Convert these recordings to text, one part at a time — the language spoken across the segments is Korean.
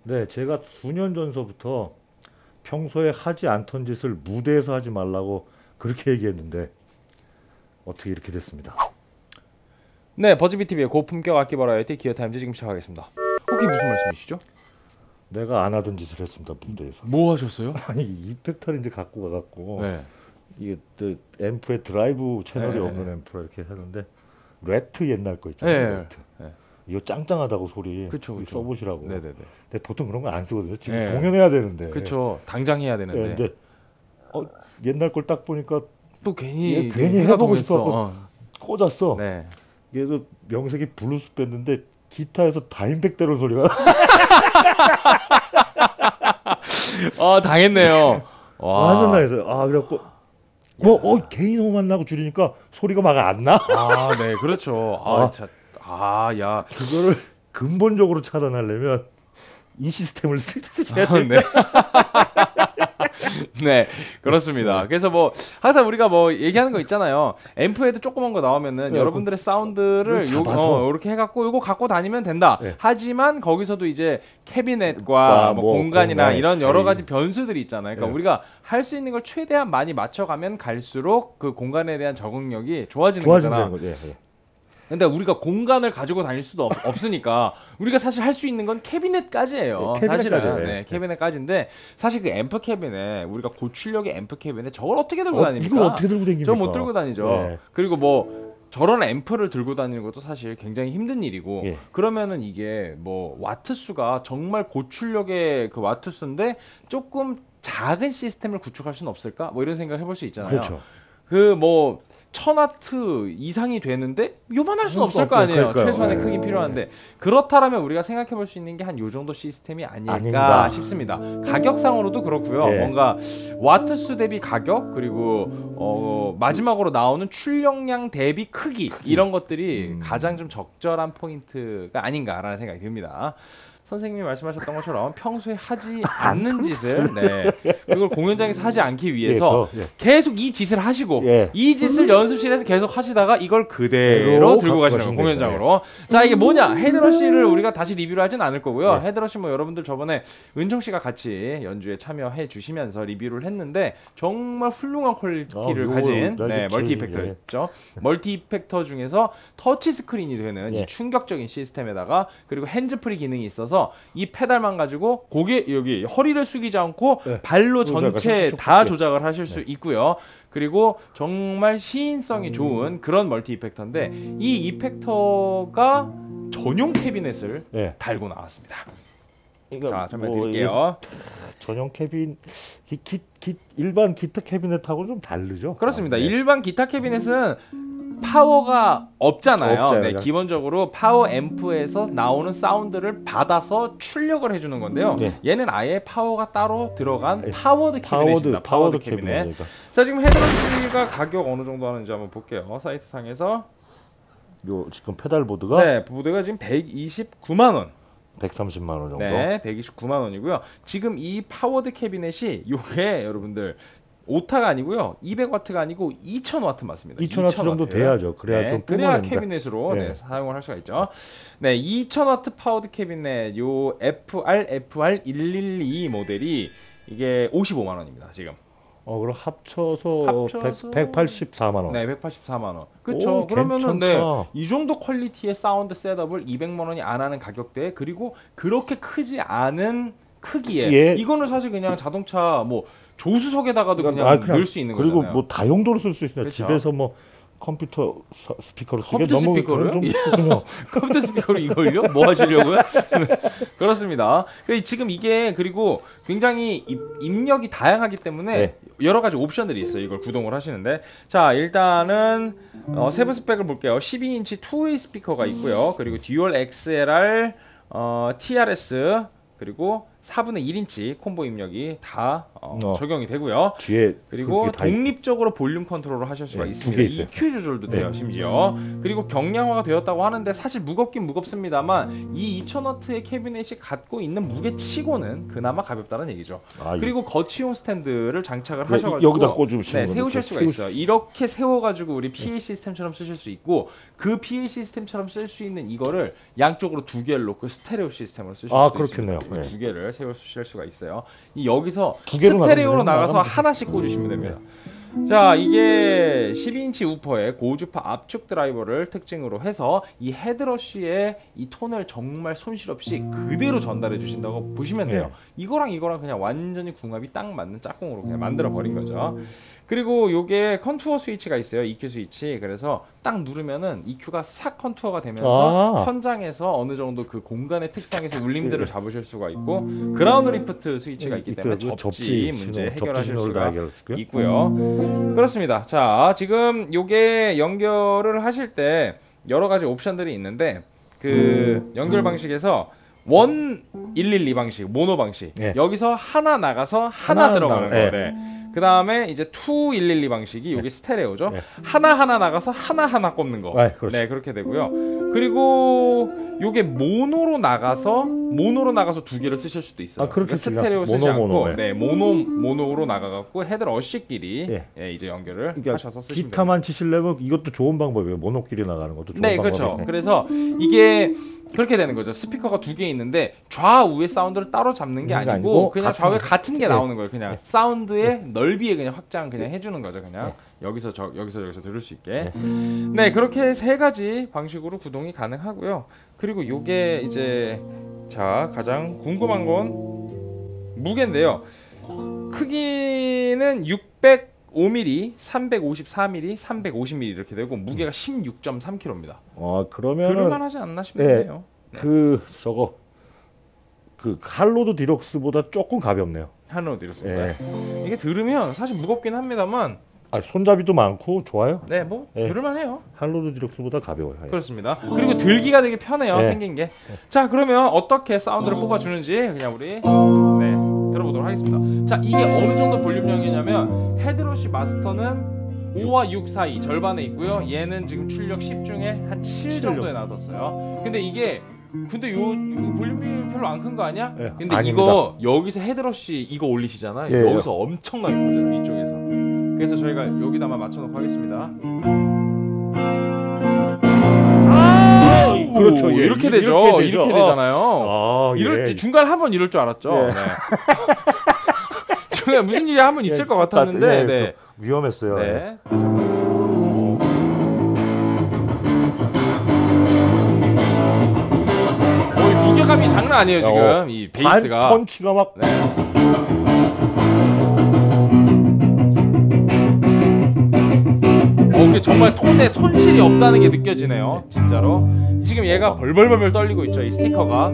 네, 제가 수년 전서부터 평소에 하지 않던 짓을 무대에서 하지 말라고 그렇게 얘기했는데 어떻게 이렇게 됐습니다. 네, 버즈비TV의 고품격 악기 버라이어티 기어타임즈 지금 시작하겠습니다. 그게 무슨 말씀이시죠? 내가 안 하던 짓을 했습니다, 무대에서. 뭐 하셨어요? 아니, 이펙터를 이제 갖고 가갖고 네. 이게 또 앰프에 드라이브 채널이 네. 없는 앰프라 이렇게 하는데 레트 옛날 거 있잖아요. 네. 레트. 네. 이거 짱짱하다고 소리 그쵸, 이거 그쵸. 써보시라고. 네네네. 근데 보통 그런 거 안 쓰거든요. 지금 네. 공연해야 되는데. 그쵸. 당장 해야 예, 되는데. 근데 옛날 걸 딱 보니까 또 괜히 얘 괜히 해가 해보고 동했어. 싶어갖고 꽂았어. 네. 얘도 명색이 블루스 밴드인데 기타에서 다인백대로 소리가 당했네요. 완전 와. 나서 그래갖고 개인 호만 나고 줄이니까 소리가 막 안 나. 네, 그렇죠. 야. 그거를 근본적으로 차단하려면 이 시스템을 쓰셔야 돼. 네. 네, 그렇습니다. 그래서 뭐 항상 우리가 뭐 얘기하는 거 있잖아요. 앰프에도 조그만 거 나오면은 네, 여러분들의 사운드를 이렇게 해갖고 이거 갖고 다니면 된다. 네. 하지만 거기서도 이제 캐비넷과 뭐 공간이나 공간의 이런 여러 차이. 가지 변수들이 있잖아요. 그러니까 네. 우리가 할 수 있는 걸 최대한 많이 맞춰가면 갈수록 그 공간에 대한 적응력이 좋아지는 좋아진다는 거잖아. 거죠. 예. 근데 우리가 공간을 가지고 다닐 수도 없으니까 우리가 사실 할 수 있는 건 캐비넷까지예요. 네, 캐비넷까지예요. 사실은 네, 캐비넷까지인데 사실 그 앰프 캐비넷 우리가 고출력의 앰프 캐비넷 저걸 어떻게 들고 다닙니까? 이걸 어떻게 들고 다닙니까? 저 못 들고 다니죠. 네. 그리고 뭐 저런 앰프를 들고 다니는 것도 사실 굉장히 힘든 일이고 예. 그러면은 이게 뭐 와트 수가 정말 고출력의 그 와트 수인데 조금 작은 시스템을 구축할 수는 없을까? 뭐 이런 생각을 해볼 수 있잖아요. 그렇죠. 그 뭐 1000와트 이상이 되는데 요만할 수는 없을 거 아니에요. 그러니까요. 최소한의 네. 크기 필요한데 그렇다라면 우리가 생각해 볼 수 있는 게 한 요 정도 시스템이 아닐까 아닌가. 싶습니다. 가격상으로도 그렇고요. 네. 뭔가 와트 수 대비 가격 그리고 마지막으로 나오는 출력량 대비 크기. 이런 것들이 가장 좀 적절한 포인트가 아닌가라는 생각이 듭니다. 선생님이 말씀하셨던 것처럼 평소에 하지 않는 짓을 그걸 공연장에서 하지 않기 위해서 계속 이 짓을 하시고 이 짓을 연습실에서 계속 하시다가 이걸 그대로 들고 가시는 거예요, 공연장으로. 자, 이게 뭐냐? 헤드러쉬를 우리가 다시 리뷰를 하진 않을 거고요. 헤드러쉬 뭐 여러분들 저번에 은총 씨가 같이 연주에 참여해 주시면서 리뷰를 했는데 정말 훌륭한 퀄리티를 가진 멀티 이펙터였죠. 멀티 이펙터 중에서 터치 스크린이 되는 이 충격적인 시스템에다가 그리고 핸즈프리 기능이 있어서 이 페달만 가지고 고개 여기 허리를 숙이지 않고 발로 전체 다 조작을 하실 수 있고요. 그리고 정말 시인성이 좋은 그런 멀티 이펙터인데 이 이펙터가 전용 캐비넷을 달고 나왔습니다. 자, 설명드릴게요. 전용 캐빈 일반 기타 캐비넷하고는 좀 다르죠? 그렇습니다. 일반 기타 캐비넷은 파워가 없잖아요. 기본적으로 파워 앰프에서 나오는 사운드를 받아서 출력을 해주는 건데요. 얘는 아예 파워가 따로 들어간 파워드 캐비넷입니다. 파워드 캐비넷. 자, 지금 헤드러쉬가 가격 어느 정도 하는지 한번 볼게요. 사이트 상에서 지금 페달보드가 보드가 지금 129만 원. 130만 원 정도. 네, 129만 원이고요. 지금 이 파워드 캐비넷이 요게 여러분들 5타가 아니고요. 200와트가 아니고 2000와트 맞습니다. 2000와트 정도 돼야죠. 그래야 좀 그래야 캐비넷으로 사용을 할 수가 있죠. 네, 2000와트 파워드 캐비넷 요 FR112 모델이 이게 55만 원입니다. 지금. 그럼 합쳐서 184만 원. 네, 184만 원. 그렇죠. 그러면은 이 정도 퀄리티의 사운드 셋업을 200만 원이 안 하는 가격대에 그리고 그렇게 크지 않은 크기에 이거는 사실 그냥 자동차 뭐 조수석에다가도 그냥 넣을 수 있는 거잖아요. 그리고 뭐 다용도로 쓸 수 있습니다. 집에서 뭐 컴퓨터 스피커로 쓰게 컴퓨터 스피커로요? 컴퓨터 스피커로 이걸요? 뭐 하시려고요? 그렇습니다. 지금 이게 그리고 굉장히 입력이 다양하기 때문에 여러 가지 옵션들이 있어요. 이걸 구동을 하시는데 자, 일단은 세부 스펙을 볼게요. 12인치 투웨이 스피커가 있고요. 그리고 듀얼 XLR TRS 그리고 4분의 1인치 콤보 입력이 다 적용이 되고요. 뒤에 그리고 그게 다 독립적으로 볼륨 컨트롤을 하실 수가 네, 있습니다. 두개 있어요. EQ 조절도 돼요, 심지어. 그리고 경량화가 되었다고 하는데 사실 무겁긴 무겁습니다만 이 2000W의 캐비넷이 갖고 있는 무게치고는 그나마 가볍다는 얘기죠. 그리고 거치용 스탠드를 장착을 하셔가지고 여기다 꽂으시면 세우실 수가 있어요. 이렇게 세워가지고 우리 PA 시스템처럼 쓰실 수 있고 그 PA 시스템처럼 쓸 수 있는 이거를 양쪽으로 두 개를 놓고 스테레오 시스템으로 쓰실 수도 그렇겠네요. 있습니다. 네. 두 개를 세우실 수가 있어요. 이 여기서 두 개로 스테레오로 나가면 나가서 나가면 하나씩 꽂으시면 됩니다. 자, 이게 12인치 우퍼의 고주파 압축 드라이버를 특징으로 해서 이 헤드러쉬의 이 톤을 정말 손실 없이 그대로 전달해 주신다고 보시면 돼요. 이거랑 이거랑 그냥 완전히 궁합이 딱 맞는 짝꿍으로 그냥 만들어 버린 거죠. 그리고 요게 컨투어 스위치가 있어요. EQ 스위치. 그래서 딱 누르면은 EQ가 싹 컨투어가 되면서 현장에서 어느 정도 그 공간의 특성에서 울림들을 잡으실 수가 있고, 그라운드 리프트 스위치가 있기 때문에 접지 문제 해결하실 수가 있고요. 그렇습니다. 자, 지금 요게 연결을 하실 때 여러 가지 옵션들이 있는데 그 연결 방식에서 112 방식, 모노 방식. 여기서 하나 나가서 하나 들어가는 거. 네. 그 다음에 이제 2112 방식이 여기 스테레오죠. 하나 나가서 하나 꼽는 거. 네, 그렇게 되고요. 그리고 요게 모노로 나가서 두 개를 쓰실 수도 있어요. 그러니까 스테레오 쓰지 않고 네, 모노로 나가갖고 헤드러쉬끼리 이제 연결을 하셔서 쓰시면 됩니다. 기타만 치시려면 이것도 좋은 방법이에요. 모노끼리 나가는 것도 좋은 방법이에요. 그렇죠. 그래서 이게 그렇게 되는 거죠. 스피커가 두 개 있는데 좌우의 사운드를 따로 잡는 게 아니고 그냥 좌우에 같은 게 나오는 거예요. 그냥 사운드의 넓이에 그냥 확장 그냥 해주는 거죠. 그냥 여기서 들을 수 있게. 네, 그렇게 세 가지 방식으로 구동이 가능하고요. 그리고 요게 이제 자, 가장 궁금한 건 무게인데요. 크기는 605mm, 354mm, 350mm 이렇게 되고 무게가 16.3kg입니다. 그러면은 들을만하지 않나 싶네요. 그 할로드 디럭스보다 조금 가볍네요. 할로드 디럭스보다. 이게 들으면 사실 무겁긴 합니다만 손잡이도 많고 좋아요. 네, 뭐 들을만해요. 할로드 디럭스보다 가벼워요. 그렇습니다. 그리고 들기가 되게 편해요. 생긴 게. 자, 그러면 어떻게 사운드를 뽑아주는지 그냥 우리 들어보도록 하겠습니다. 자, 이게 어느 정도 볼륨량이냐면 헤드러쉬 마스터는 5와 6 사이 절반에 있고요. 얘는 지금 출력 10 중에 한 7 정도에 놔뒀어요. 근데 요 볼륨이 별로 안 큰 거 아니야? 근데 아닙니다. 이거 여기서 헤드러쉬 이거 올리시잖아요. 여기서 엄청나게 커져요. 이쪽에서. 그래서 저희가 여기다만 맞춰놓고 하겠습니다. 그렇죠. 이렇게 되죠. 이렇게 되잖아요. 중간 한번 이럴 줄 알았죠. 중간에 무슨 일이 한번 있을 것 같았는데 위험했어요. 무게감이 장난 아니에요 지금. 이 베이스가 펀치가 막 이게 정말 톤에 손실이 없다는 게 느껴지네요. 진짜로. 지금 얘가 벌벌벌 떨리고 있죠. 이 스티커가.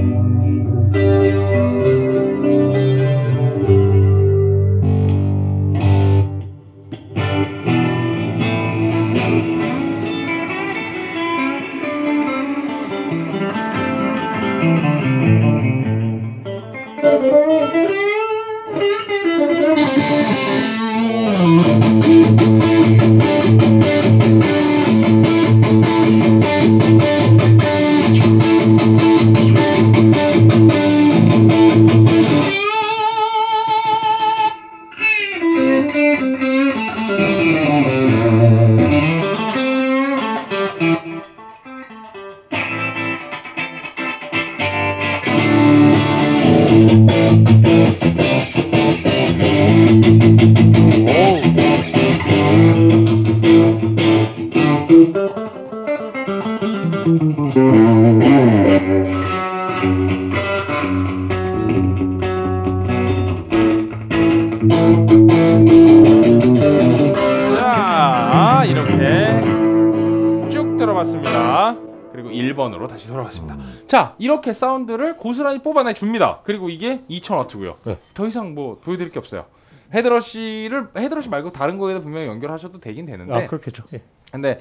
자, 이렇게 쭉 들어봤습니다. 그리고 1번으로 다시 돌아왔습니다. 자, 이렇게 사운드를 고스란히 뽑아내 줍니다. 그리고 이게 2000W고요. 더 이상 뭐 보여드릴 게 없어요. 헤드러쉬 말고 다른 거에다 분명히 연결하셔도 되긴 되는데. 그렇겠죠. 근데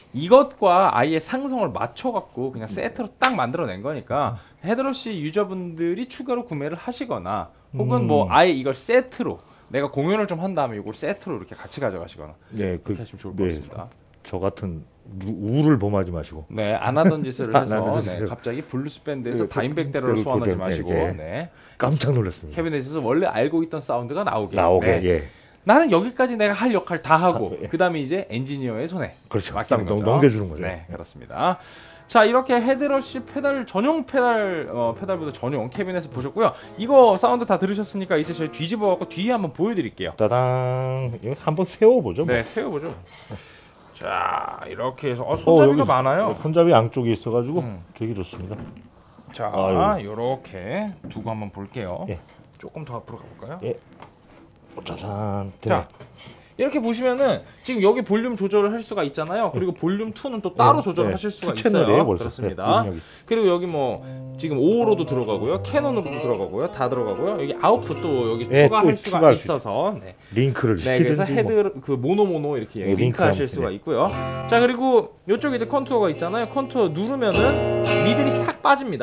이것과 아예 상성을 맞춰갖고 그냥 세트로 딱 만들어낸 거니까 헤드러시 유저분들이 추가로 구매를 하시거나 혹은 뭐 아예 이걸 세트로 내가 공연을 좀 한 다음에 이걸 세트로 이렇게 같이 가져가시거나 네, 그렇게 하시면 좋을 것 같습니다. 저 같은 우를 범하지 마시고. 네, 안 하던 짓을 해서 하던 네, 짓을. 갑자기 블루스 밴드에서 네, 다인백대로를 그, 소환하지 네, 마시고 네. 네. 깜짝 놀랐습니다. 캐비넷에서 원래 알고 있던 사운드가 나오게. 나오게. 네. 예. 나는 여기까지 내가 할 역할 다 하고 예. 그다음에 이제 엔지니어의 손에 그렇죠. 맡기는 딱 거죠. 넘겨주는 거죠. 네, 그렇습니다. 자, 이렇게 헤드러시 페달 전용 페달보드 전용 캐비넷을 보셨고요. 이거 사운드 다 들으셨으니까 이제 저희 뒤집어 갖고 뒤에 한번 보여드릴게요. 따당. 이거 한번 세워보죠. 뭐. 네, 세워보죠. 자, 이렇게 해서 손잡이가 여기 많아요. 손잡이 양쪽에 있어가지고 음. 되게 좋습니다. 자, 아유. 이렇게 두고 한번 볼게요. 예. 조금 더 앞으로 가볼까요? 예. 짜잔. 자, 이렇게 보시면은 지금 여기 볼륨 조절을 할 수가 있잖아요. 그리고 볼륨 2는 또 따로 조절을 하실 수가 채널이에요, 있어요. 벌써. 그렇습니다. 네, 그리고 여기 뭐 지금 5호로도 들어가고요, 캐논으로도 들어가고요, 다 들어가고요. 여기 아웃풋 또 여기 네, 추가할 또 수가 추가할 수 있어서 네. 링크를 네, 시키든지. 그래서 헤드 뭐. 그 모노 이렇게 네, 링크하실 링크하면, 수가 네. 있고요. 자, 그리고 이쪽에 이제 컨투어가 있잖아요. 컨투어 누르면은 미들이 싹 빠집니다.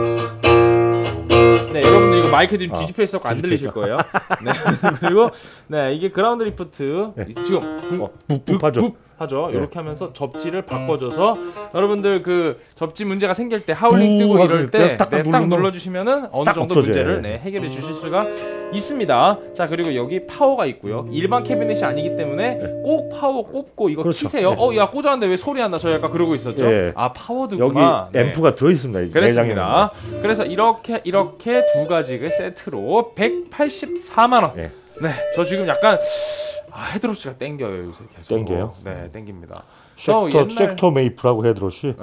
네, 여러분들 이거 마이크 지금 뒤집혀 있어서 안 들리실 거예요. 네, 그리고 네, 이게 그라운드 리프트 네. 지금 붓하죠. 하죠. 네. 이렇게 하면서 접지를 바꿔줘서 여러분들 그 접지 문제가 생길 때 하울링 뜨고 하고 이럴 때 딱 딱 누르면 눌러주시면은 어느 딱 정도 없어져요. 문제를 네, 해결해 주실 수가 있습니다. 자, 그리고 여기 파워가 있고요. 일반 캐비넷이 아니기 때문에 꼭 파워 꼽고 이거 그렇죠. 키세요. 네. 야, 꽂았는데 왜 소리 안 나? 저 약간 그러고 있었죠. 예. 아, 파워 여기 드구나. 네. 앰프가 들어있습니다. 이 그렇습니다. 내장에는. 그래서 이렇게 두 가지의 세트로 184만 원. 네. 네, 저 지금 약간 헤드로시가 땡겨요 요새 계속. 땡겨요? 네, 땡깁니다. 쉑터 메이플하고 헤드러시.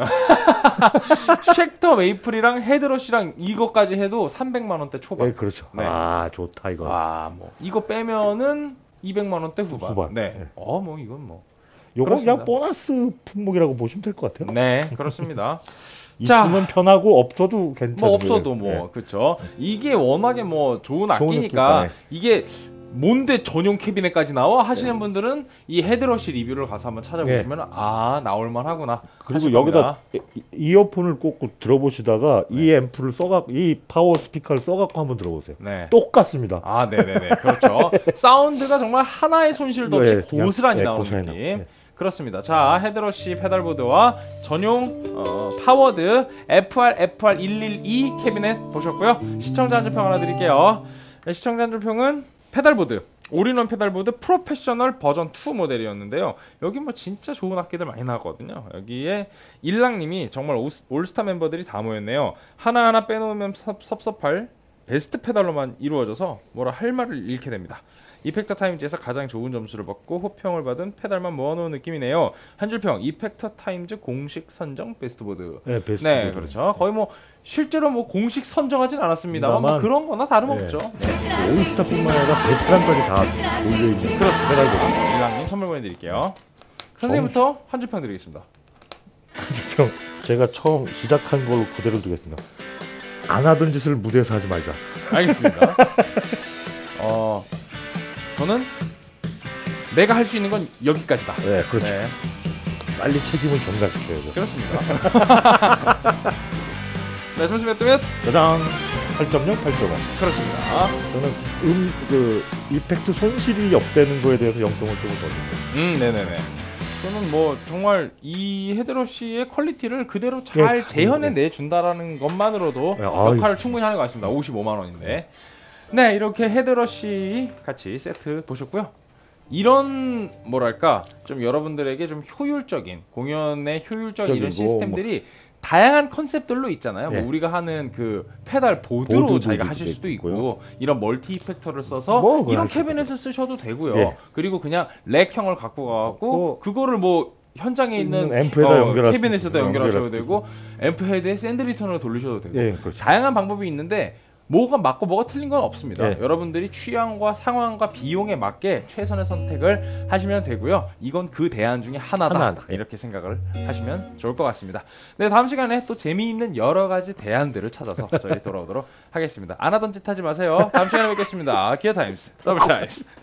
쉑터 메이플이랑 헤드러시랑 이거까지 해도 300만 원대 초반. 네, 그렇죠. 네. 아, 좋다 이거. 뭐 이거 빼면은 200만 원대 후반. 네. 네. 뭐 이건 뭐. 요거 그렇습니다. 그냥 보너스 품목이라고 보시면 될 것 같아요. 네, 그렇습니다. 있으면 편하고 없어도 괜찮은 뭐 없어도 거예요. 뭐 그렇죠. 이게 워낙에 뭐 좋은 좋은 악기니까 악기니까, 이게 뭔데 전용 캐비넷까지 나와 하시는 분들은 이 헤드러시 리뷰를 가서 한번 찾아보시면 나올만 하구나. 그리고 여기다 이어폰을 꽂고 들어보시다가 이 앰프를 써갖고 이 파워 스피커를 써갖고 한번 들어보세요. 네. 똑같습니다. 네네네. 그렇죠. 사운드가 정말 하나의 손실도 없이 네, 그냥, 고스란히 네, 나오는 고스란히 느낌. 나오고, 네. 그렇습니다. 자, 헤드러시 페달보드와 전용 파워드 FR112 캐비넷 보셨고요. 시청자 한 줄 평 하나 드릴게요. 네, 시청자 한 줄 평은 페달보드 올인원 페달보드 프로페셔널 버전 2 모델이었는데요. 여기 뭐 진짜 좋은 악기들 많이 나왔거든요. 여기에 일랑님이 정말 올스타 멤버들이 다 모였네요. 하나하나 빼놓으면 섭섭할 베스트 페달로만 이루어져서 뭐라 할 말을 잃게 됩니다. 이펙터 타임즈에서 가장 좋은 점수를 받고 호평을 받은 페달만 모아놓은 느낌이네요. 한 줄평 이펙터 타임즈 공식 선정 베스트보드. 네, 베스트. 네, 그렇죠. 거의 뭐 실제로 뭐 공식 선정하진 않았습니다만 뭐 그런 거나 다름없죠. 네. 올스타뿐만 아니라 베테랑까지 다 몰려있는 그렇습니다. 페달보드. 일랑님 선물 보내드릴게요. 선생님부터 한 줄평 드리겠습니다. 평 제가 처음 시작한 걸로 그대로 두겠습니다. 안 하던 짓을 무대에서 하지 말자. 알겠습니다. 저는 내가 할 수 있는 건 여기까지다. 네, 그렇죠. 네, 빨리 책임을 전가시켜야죠. 그렇습니다. 네, 점수 몇 대면? 짜잔! 8.0, 8.5. 그렇습니다. 저는 그 이펙트 손실이 없다는 거에 대해서 0.5 쪽을 더 줍니다. 네네네. 저는 뭐 정말 이 헤드러시의 퀄리티를 그대로 잘 재현해 내준다라는 것만으로도 역할을 충분히 하는 것 같습니다. 55만 원인데. 네, 이렇게 헤드러시 같이 세트 보셨고요. 이런 뭐랄까 좀 여러분들에게 좀 효율적인 공연의 효율적인 이런 시스템들이 다양한 컨셉들로 있잖아요. 뭐 우리가 하는 그 페달 보드로 자기가 하실 수도 있고 이런 멀티 이펙터를 써서 이런 캐비넷을 쓰셔도 되고요. 그리고 그냥 렉형을 갖고 가고 그거를 뭐 현장에 있는 앰프에다 캐비넷에다 연결하셔도 되고 앰프 헤드에 샌드 리턴으로 돌리셔도 되고 그렇죠. 다양한 방법이 있는데 뭐가 맞고 뭐가 틀린 건 없습니다. 여러분들이 취향과 상황과 비용에 맞게 최선의 선택을 하시면 되고요. 이건 그 대안 중에 하나다. 이렇게 생각을 하시면 좋을 것 같습니다. 네, 다음 시간에 또 재미있는 여러 가지 대안들을 찾아서 저희 돌아오도록 하겠습니다. 안 하던 짓 하지 마세요. 다음 시간에 뵙겠습니다. 기어타임스 더블 차이스.